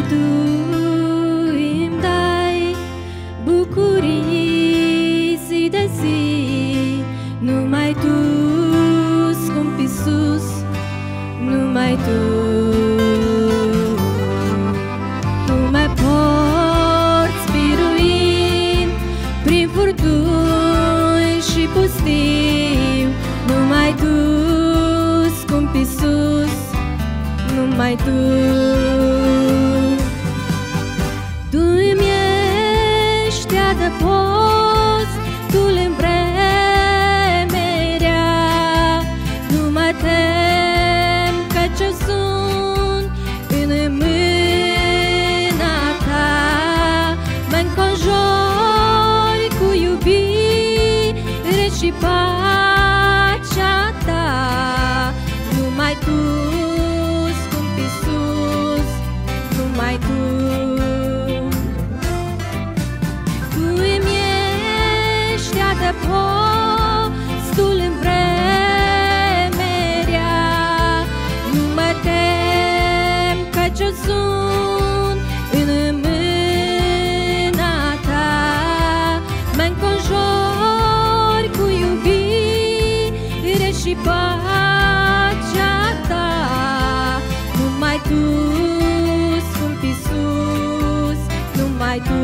Tu îmi dai bucurii zi de zi, numai Tu, scump Iisus, numai Tu. Tu mă porți biruind prin furtuni și pustiu, numai Tu, scump Iisus, numai Tu. Tu îmi ești adăpost, Tu împremerea, nu mă tem căci sunt în mâna Ta. Mă înconjori cu iubire și pacea Ta, numai Tu, scump Iisus, numai Tu. Tu îmi ești adăpostul în vremerea, nu mă tem căci eu sunt în mâna Ta. Mă înconjori cu iubire și pacea Ta, numai Tu, scump Iisus, numai Tu.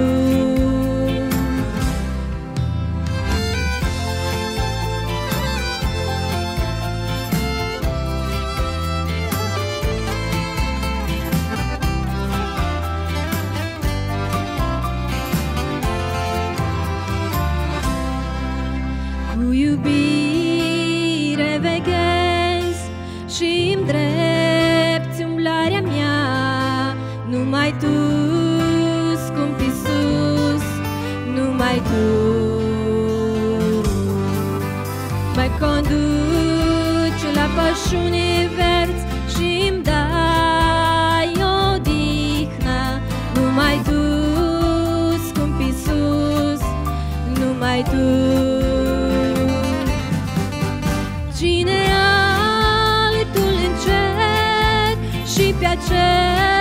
Cu iubire veghez și-mi drepți umblarea mea, numai Tu, scump Iisus, numai Tu. Mă conduci la pășuni verzi și-mi dai odihnă, numai Tu, scump Iisus, numai Tu. Cine altul în cer și pe acel